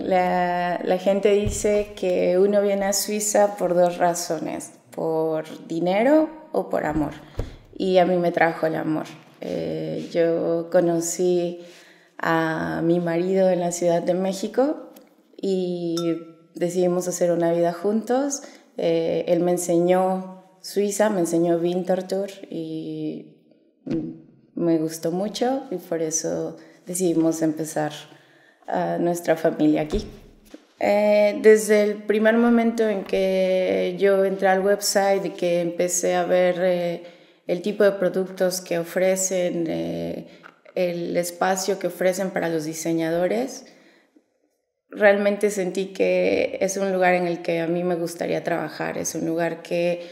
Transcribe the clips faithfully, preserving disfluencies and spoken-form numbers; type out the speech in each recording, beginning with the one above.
la, la gente dice que uno viene a Suiza por dos razones, por dinero o por amor. Y a mí me trajo el amor. Eh, yo conocí a mi marido en la Ciudad de México y decidimos hacer una vida juntos. Eh, él me enseñó Suiza, me enseñó Winterthur y me gustó mucho y por eso decidimos empezar uh, nuestra familia aquí. Eh, desde el primer momento en que yo entré al website y que empecé a ver eh, el tipo de productos que ofrecen, eh, el espacio que ofrecen para los diseñadores, realmente sentí que es un lugar en el que a mí me gustaría trabajar, es un lugar que,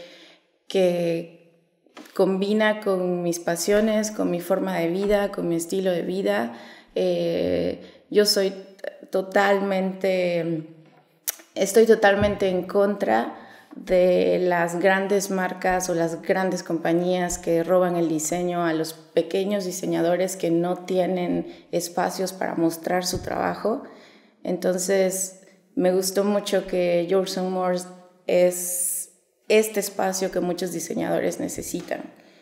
que combina con mis pasiones, con mi forma de vida, con mi estilo de vida. Eh, yo soy totalmente, estoy totalmente en contra de las grandes marcas o las grandes compañías que roban el diseño a los pequeños diseñadores que no tienen espacios para mostrar su trabajo. Entonces, me gustó mucho que Yours and More es este espacio que muchos diseñadores necesitan,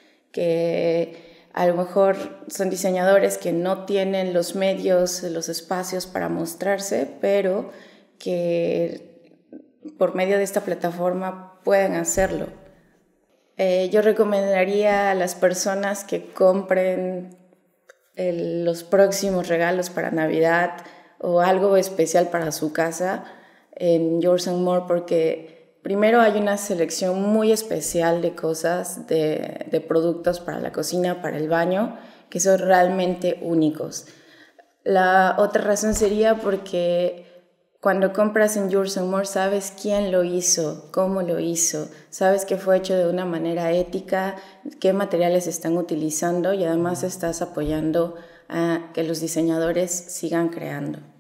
que a lo mejor son diseñadores que no tienen los medios, los espacios para mostrarse, pero que por medio de esta plataforma pueden hacerlo. Eh, yo recomendaría a las personas que compren el, los próximos regalos para Navidad o algo especial para su casa en Yours and More, porque primero hay una selección muy especial de cosas, de, de productos para la cocina, para el baño, que son realmente únicos. La otra razón sería porque cuando compras en Yours and More sabes quién lo hizo, cómo lo hizo, sabes que fue hecho de una manera ética, qué materiales están utilizando y además estás apoyando a que los diseñadores sigan creando.